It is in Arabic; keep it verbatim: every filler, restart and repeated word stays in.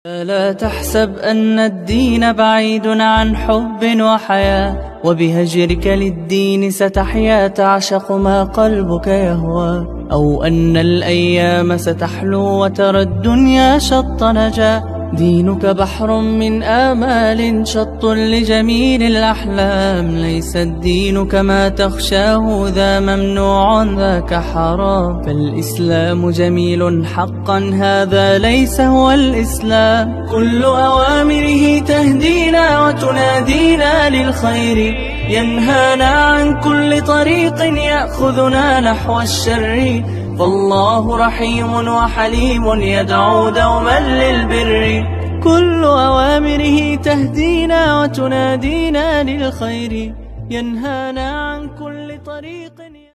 لا تحسب أن الدين بعيد عن حب وحياة، وبهجرك للدين ستحيا تعشق ما قلبك يهوى، أو أن الأيام ستحلو وترى الدنيا شط نجاة. دينك بحر من آمال شط لجميل الأحلام، ليس الدين كما تخشاه ذا ممنوع ذاك حرام. فالإسلام جميل حقا هذا ليس هو الإسلام، كل أوامره تهدينا وتنادينا للخير، ينهانا عن كل طريق يأخذنا نحو الشر. فالله رحيم وحليم يدعو دوما للبر، كل أوامره تهدينا وتنادينا للخير، ينهانا عن كل طريق